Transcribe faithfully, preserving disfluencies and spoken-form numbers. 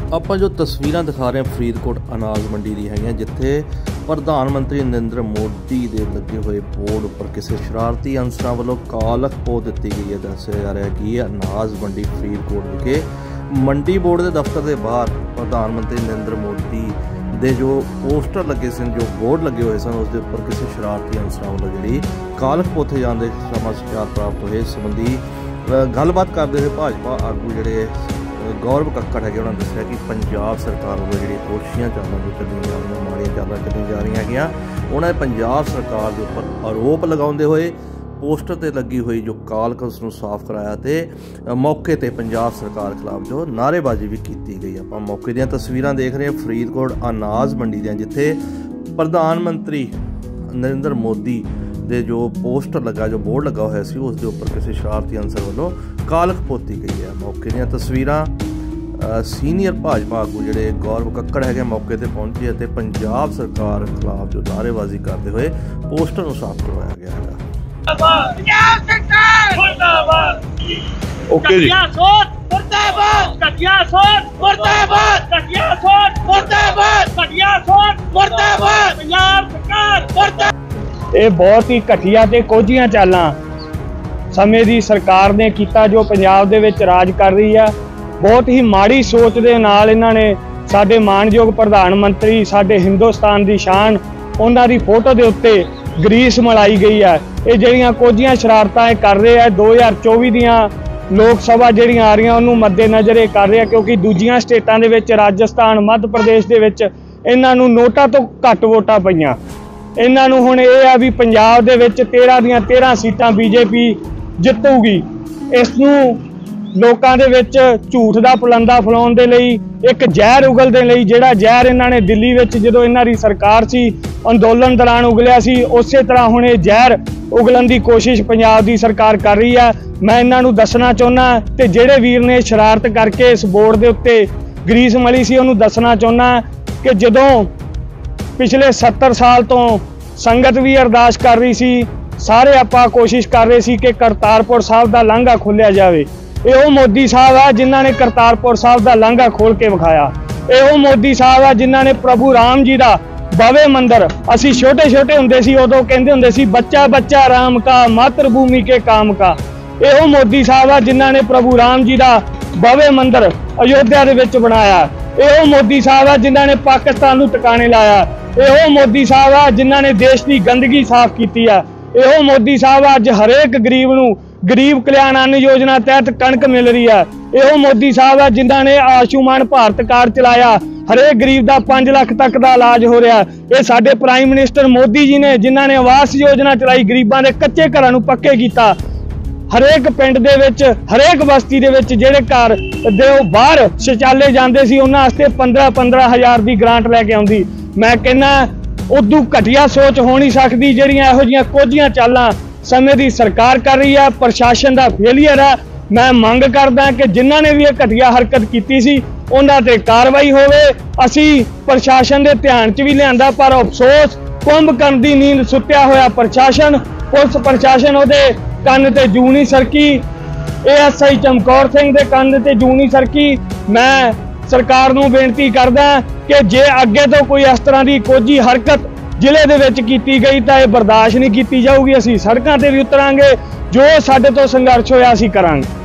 ਆਪਾਂ ਜੋ ਤਸਵੀਰਾਂ ਦਿਖਾ ਰਹੇ ਹਾਂ ਫਰੀਦਕੋਟ ਅਨਾਜ ਮੰਡੀ ਦੀ ਹੈਗੀਆਂ, ਜਿੱਥੇ ਪ੍ਰਧਾਨ ਮੰਤਰੀ ਨਰਿੰਦਰ ਮੋਦੀ ਦੇ ਲੱਗੇ ਹੋਏ ਬੋਰਡ ਉੱਪਰ ਕਿਸੇ ਸ਼ਰਾਰਤੀ ਅੰਸਰਾਂ ਵੱਲੋਂ ਕਾਲਖ ਪੋ ਦਿੱਤੀ ਗਈ ਹੈ। ਦੱਸਿਆ ਜਾ ਰਿਹਾ ਕਿ ਇਹ ਅਨਾਜ ਮੰਡੀ ਫਰੀਦਕੋਟ ਵਿਖੇ ਮੰਡੀ ਬੋਰਡ ਦੇ ਦਫ਼ਤਰ ਦੇ ਬਾਹਰ ਪ੍ਰਧਾਨ ਮੰਤਰੀ ਨਰਿੰਦਰ ਮੋਦੀ ਦੇ ਜੋ ਪੋਸਟਰ ਲੱਗੇ ਸਨ, जो बोर्ड लगे हुए सन, उसके उपर किसी शरारती अंसरां वालों जी कालख पोथे जाने समाचार प्राप्त हुए। इस संबंधी गलबात करते हुए भाजपा आगू जोड़े गौरव कक्कड़ है, उन्होंने दसिया कि पंजाब सरकार वालों जी कोशिशां चालां जो चलियां जा रही माड़ियां चालां चलियां जा रही हैं, उन्होंने पंजाब सरकार के उपर आरोप लगाते हुए पोस्टर ते लगी हुई जो कालख उसनूं साफ कराया तो मौके ते पंजाब सरकार खिलाफ जो नारेबाजी भी की गई। आपां मौके दीयां तस्वीरां देख रहे हैं फरीदकोट अनाज मंडी दीयां, जिथे प्रधानमंत्री नरेंद्र मोदी दे जो पोस्टर लगा जो बोर्ड लगा हुआ सी, उस दे उपर किसी शरारती अंसर वालों कालख पोती गई है। मौके दीयां तस्वीरां सीनियर भाजपा आगू जोड़े गौरव कक्कड़ है मौके पर पहुंचे और पंजाब सरकार खिलाफ जो नारेबाजी करते हुए पोस्टर को साफ करवाया गया है। ओके जी, ਇਹ ਬਹੁਤ ਹੀ ਘਟੀਆ ਤੇ ਕੋਝੀਆਂ ਚਾਲਾਂ ਸਮੇਂ ਦੀ ਸਰਕਾਰ ਨੇ ਕੀਤਾ, ਜੋ ਪੰਜਾਬ ਦੇ ਵਿੱਚ ਰਾਜ ਕਰ ਰਹੀ ਆ। ਬਹੁਤ ਹੀ ਮਾੜੀ ਸੋਚ ਦੇ ਨਾਲ ਇਹਨਾਂ ਨੇ ਸਾਡੇ ਮਾਣਯੋਗ ਪ੍ਰਧਾਨ ਮੰਤਰੀ, ਸਾਡੇ ਹਿੰਦੁਸਤਾਨ ਦੀ ਸ਼ਾਨ, ਉਹਨਾਂ ਦੀ ਫੋਟੋ ਦੇ ਉੱਤੇ ਗਰੀਸ ਮਲਾਈ ਗਈ ਹੈ। ਇਹ ਜਿਹੜੀਆਂ ਕੋਝੀਆਂ ਸ਼ਰਾਰਤਾਂ ਇਹ ਕਰ ਰਹੇ ਆ, ਦੋ ਹਜ਼ਾਰ ਚੌਵੀ ਦੀਆਂ ਲੋਕ ਸਭਾ ਜਿਹੜੀਆਂ ਆ ਰਹੀਆਂ ਉਹਨੂੰ ਮੱਦੇ ਨਜ਼ਰ ਇਹ ਕਰ ਰਹੇ ਆ, ਕਿਉਂਕਿ ਦੂਜੀਆਂ ਸਟੇਟਾਂ ਦੇ ਵਿੱਚ ਰਾਜਸਥਾਨ, ਮੱਧ ਪ੍ਰਦੇਸ਼ ਦੇ ਵਿੱਚ ਇਹਨਾਂ ਨੂੰ ਨੋਟਾਂ ਤੋਂ ਘੱਟ ਵੋਟਾਂ ਪਈਆਂ। ਇਹਨਾਂ ਨੂੰ ਹੁਣ ਇਹ ਆ ਵੀ ਪੰਜਾਬ ਦੇ ਵਿੱਚ ਤੇਰਾਂ ਦੀਆਂ ਤੇਰਾਂ ਸੀਟਾਂ ਬੀਜੇਪੀ ਜਿੱਤੂਗੀ। ਇਸ ਨੂੰ ਲੋਕਾਂ ਦੇ ਵਿੱਚ ਝੂਠ ਦਾ ਪੁਲੰਦਾ ਫੈਲਾਉਣ ਦੇ ਲਈ, ਇੱਕ ਜ਼ਹਿਰ ਉਗਲ ਦੇ ਲਈ, ਜਿਹੜਾ ਜ਼ਹਿਰ ਇਹਨਾਂ ਨੇ ਦਿੱਲੀ ਵਿੱਚ ਜਦੋਂ ਇਹਨਾਂ ਦੀ ਸਰਕਾਰ ਸੀ ਅੰਦੋਲਨ ਦੌਰਾਨ ਉਗਲਿਆ ਸੀ, ਉਸੇ ਤਰ੍ਹਾਂ ਹੁਣ ਇਹ ਜ਼ਹਿਰ ਉਗਲਣ ਦੀ ਕੋਸ਼ਿਸ਼ ਪੰਜਾਬ ਦੀ ਸਰਕਾਰ ਕਰ ਰਹੀ ਹੈ। ਮੈਂ ਇਹਨਾਂ ਨੂੰ ਦੱਸਣਾ ਚਾਹੁੰਦਾ, ਤੇ ਜਿਹੜੇ ਵੀਰ ਨੇ ਸ਼ਰਾਰਤ ਕਰਕੇ ਇਸ ਬੋਰਡ ਦੇ ਉੱਤੇ ਗਰੀਸ ਮਲੀ ਸੀ ਉਹਨੂੰ ਦੱਸਣਾ ਚਾਹੁੰਦਾ ਕਿ ਜਦੋਂ ਪਿਛਲੇ ਸੱਤਰ ਸਾਲ ਤੋਂ ਸੰਗਤ ਵੀ ਅਰਦਾਸ ਕਰ ਰਹੀ ਸੀ, ਸਾਰੇ ਆਪਾਂ ਕੋਸ਼ਿਸ਼ ਕਰ ਰਹੇ ਸੀ ਕਿ ਕਰਤਾਰਪੁਰ ਸਾਹਿਬ ਦਾ ਲਾਂਘਾ ਖੋਲ੍ਹਿਆ ਜਾਵੇ। ਇਹ ਉਹ ਮੋਦੀ ਸਾਹਿਬ ਆ ਜਿਨ੍ਹਾਂ ਨੇ ਕਰਤਾਰਪੁਰ ਸਾਹਿਬ ਦਾ ਲਾਂਘਾ ਖੋਲ ਕੇ ਵਿਖਾਇਆ। ਇਹ ਉਹ ਮੋਦੀ ਸਾਹਿਬ ਆ ਜਿਨ੍ਹਾਂ ਨੇ ਪ੍ਰਭੂ ਰਾਮ ਜੀ ਦਾ भव्य मंदिर, असी छोटे छोटे हुंदे सी उदों कहंदे हुंदे सी बच्चा बच्चा राम का मातृभूमि के काम का। इहो मोदी साहब आ जिन्हां ने प्रभु राम जी दा भव्य मंदिर अयोध्या दे विच बनाया। इहो मोदी साहब आ जिन्हां ने पाकिस्तान नूं टिकाणे लाया। इहो मोदी साहब आ जिन्हां ने देश की गंदगी साफ कीती आ। इहो मोदी साहब अज हरेक गरीब नूं गरीब कल्याण अन्न योजना तहत कणक मिल रही है। इहो मोदी साहब आ जिन्हां ने आयुष्मान भारत कार्ड चलाया, हरेक गरीब का पांच लाख तक का इलाज हो रहा। ये साडे प्राइम मिनिस्टर मोदी जी ने जिन्हां ने आवास योजना चलाई, गरीबां दे कच्चे घरां नूं पक्के कीता। हरेक पिंड दे विच, हरेक बस्ती दे विच जिहड़े घर दे बाहर शौचालय जांदे सी उन्हां वास्ते पंद्रह पंद्रह हज़ार दी ग्रांट लैके आउंदी। मैं कहना उदू घटिया सोच हो नहीं सकदी जिहड़ियां इहो जिहियां कोझियां चालां समय दी सरकार कर रही है। प्रशासन दा फेलियर है। मैं मंग करदा कि जिन्हां ने भी यह घटिया हरकत कीती सी उन्हां ते कार्रवाई होवे। असी प्रशासन दे ध्यान च भी लिआंदा, पर अफसोस कुंभकर्ण दी नींद सुत्या होया प्रशासन, पुलिस प्रशासन उहदे कंन ते जू नहीं सरकी। A S I Chamkaur Singh दे कंन ते जू नहीं सरकी। मैं सरकार नूं बेनती करदा कि जे अगे तो कोई इस तरह की कोझी हरकत जिले दे विच कीती गई तां इह बर्दाश्त नहीं कीती जाऊगी। असी सड़कां ते भी उतरांगे, जो साडे तो संघर्ष होया असी करांगे।